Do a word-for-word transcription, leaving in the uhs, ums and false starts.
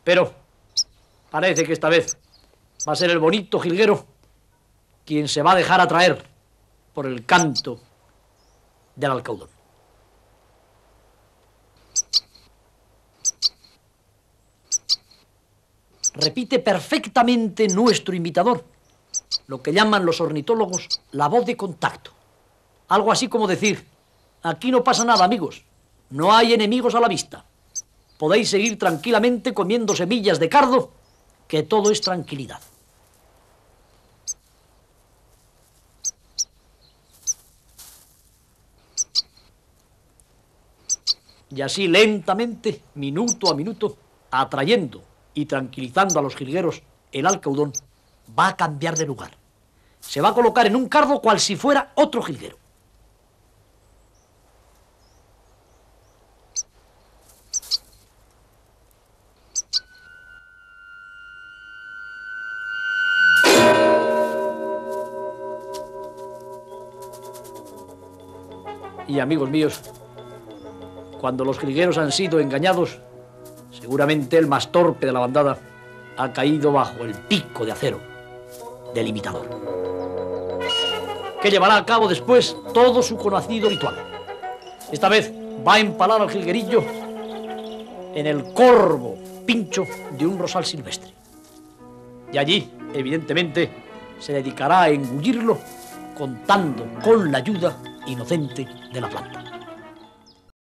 Pero parece que esta vez va a ser el bonito jilguero quien se va a dejar atraer por el canto del alcaudón. Repite perfectamente nuestro imitador, lo que llaman los ornitólogos la voz de contacto. Algo así como decir: aquí no pasa nada, amigos, no hay enemigos a la vista. Podéis seguir tranquilamente comiendo semillas de cardo, que todo es tranquilidad. Y así lentamente, minuto a minuto, atrayendo y tranquilizando a los jilgueros, el alcaudón va a cambiar de lugar. Se va a colocar en un cardo cual si fuera otro jilguero. Y amigos míos, cuando los jilgueros han sido engañados, seguramente el más torpe de la bandada ha caído bajo el pico de acero del imitador, que llevará a cabo después todo su conocido ritual. Esta vez va a empalar al jilguerillo en el corvo pincho de un rosal silvestre. Y allí, evidentemente, se dedicará a engullirlo contando con la ayuda inocente de la planta.